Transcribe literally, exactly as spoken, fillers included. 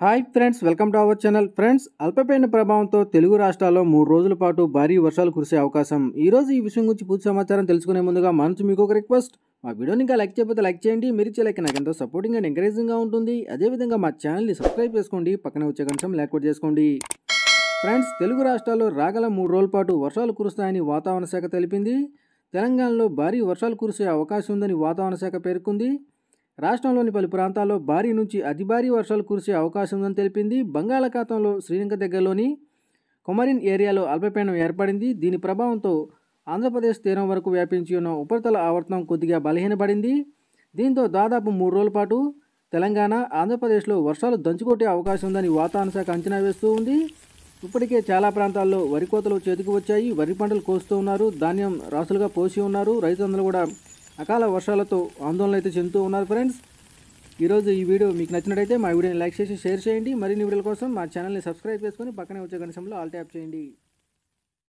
Hi friends, welcome to our channel. Friends, అల్పపీడన ప్రభావంతో తెలుగు రాష్ట్రాల్లో మూడు రోజుల పాటు భారీ వర్షాలు కురిసే అవకాశం. ఈ రోజు ఈ విషయం గురించి పూర్తి సమాచారం తెలుసుకునే ముందుగా మనసు మీకు ఒక రిక్వెస్ట్. మా వీడియోని ఇంకా లైక్ చేయకపోతే లైక్ చేయండి. మీరు ఇచ్చే లైక్ నాకు ఎంతో సపోర్టింగ్ అండ్ ఎంకరేజింగ్గా ఉంటుంది. అదేవిధంగా మా ఛానల్ని సబ్స్క్రైబ్ చేసుకోండి, పక్కనే వచ్చే గంటం యాక్టివేట్ చేసుకోండి. ఫ్రెండ్స్, తెలుగు రాష్ట్రాల్లో రాగల మూడు రోజుల పాటు వర్షాలు కురుస్తాయని వాతావరణ శాఖ తెలిపింది. తెలంగాణలో భారీ వర్షాలు కురిసే అవకాశం ఉందని వాతావరణ శాఖ పేర్కొంది. రాష్ట్రంలోని పలు ప్రాంతాల్లో భారీ నుంచి అతి భారీ వర్షాలు కురిసే అవకాశం ఉందని తెలిపింది. బంగాళాఖాతంలో శ్రీలంక దగ్గరలోని కొమరిన్ ఏరియాలో అల్పపీడనం ఏర్పడింది. దీని ప్రభావంతో ఆంధ్రప్రదేశ్ తీరం వరకు వ్యాపించి ఉన్న ఉపరితల ఆవర్తనం కొద్దిగా బలహీనపడింది. దీంతో దాదాపు మూడు రోజుల పాటు తెలంగాణ, ఆంధ్రప్రదేశ్లో వర్షాలు దంచుకొట్టే అవకాశం ఉందని వాతావరణ శాఖ అంచనా వేస్తూ ఉంది. ఇప్పటికే చాలా ప్రాంతాల్లో వరి కోతలు చేతికి వచ్చాయి. వరి పంటలు కోస్తూ ఉన్నారు. ధాన్యం రాసులుగా పోసి ఉన్నారు. రైతులందరూ కూడా అకాల వర్షాలతో ఆందోళన అయితే చెందుతూ ఉన్నారు. ఫ్రెండ్స్, ఈరోజు ఈ వీడియో మీకు నచ్చినట్టయితే మా వీడియోని లైక్ చేసి షేర్ చేయండి. మరిన్ని వీడియోల కోసం మా ఛానల్ని సబ్స్క్రైబ్ చేసుకొని పక్కనే వచ్చే గంట సింబల్లో ఆల్ ట్యాప్ చేయండి.